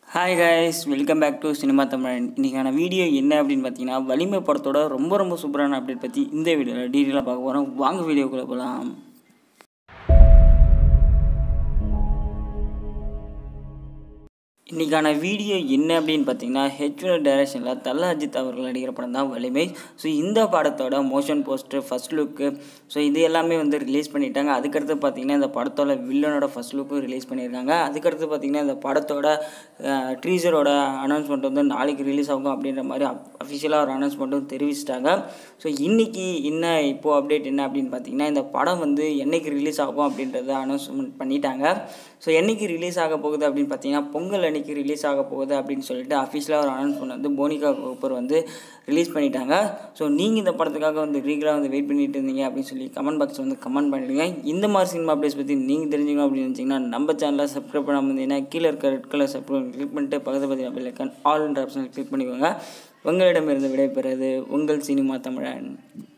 Hi guys, welcome back to cinema Tamilan. இன்றைக்கான video என்ன அப்படின்னு பார்த்தீங்கன்னா, வலிமை படத்தோட ரொம்ப சூப்பரான அப்டேட் பற்றி இந்த வீடியோவில் டீட்டெயிலாக பார்க்க போகிறோம். வாங்க வீடியோக்குள்ளே போகலாம். இன்றைக்கான வீடியோ என்ன அப்படின்னு பார்த்தீங்கன்னா, H.vinoth டைரக்ஷனில் தலா அஜித் அவர்கள் நடிக்கிற படம் தான் வலிமை. ஸோ இந்த படத்தோட motion poster, first look, so இது எல்லாமே ரிலீஸ் பண்ணிட்டாங்க. அதுக்கடுத்து பார்த்தீங்கன்னா இந்த படத்தோட வில்லனோட ஃபஸ்ட் லுக்கும் ரிலீஸ் பண்ணியிருக்காங்க. அதுக்கடுத்து பார்த்தீங்கன்னா இந்த படத்தோட ட்ரீசரோட அனௌன்ஸ்மெண்ட் நாளைக்கு ரிலீஸ் ஆகும் அப்படின்ற மாதிரி அஃபிஷியலாக ஒரு அனௌன்ஸ்மெண்ட்டும் தெரிவிச்சிட்டாங்க. ஸோ இன்றைக்கி இப்போது அப்டேட் என்ன அப்படின்னு பார்த்தீங்கன்னா, இந்த படம் என்றைக்கு ரிலீஸ் ஆகும் அப்படின்றத அனௌன்ஸ்மெண்ட் பண்ணிட்டாங்க. ஸோ என்றைக்கு ரிலீஸ் ஆக போகுது அப்படின்னு பார்த்தீங்கன்னா, பொங்கல் அன்றைக்கி ரிலீஸ் ஆக போகுது அப்படின்னு சொல்லிட்டு அஃபிஷியலாக ஒரு அனௌன்ஸ்மெண்ட் போனி கபூர் ரிலீஸ் பண்ணிட்டாங்க. ஸோ நீங்கள் இந்த படத்துக்காக ரீகலாக வெயிட் பண்ணிட்டு இருந்தீங்க அப்படின்னு சொல்லி கமெண்ட் பாக்ஸில் கமெண்ட் பண்ணிவிடுங்க. இந்த மாதிரி சினிமா அப்டேட்ஸ் பற்றி நீங்கள் தெரிஞ்சுக்கணும் அப்படின்னு நினச்சிங்கன்னா நம்ம சேனலை சப்ஸ்கிரைப் பண்ணாமல் இருந்தீங்கன்னா கீழே இருக்க ரெட் கலர் சப்ஸ்கிரைப் கிளிக் பண்ணிட்டு பக்கத்தில் பற்றி பெல் ஐக்கான் ஆல் என்ற ஆப்ஷனில் கிளிக் பண்ணிக்கோங்க. உங்களிடமிருந்து விடைபெறுவது உங்கள் சினிமா தமிழன்.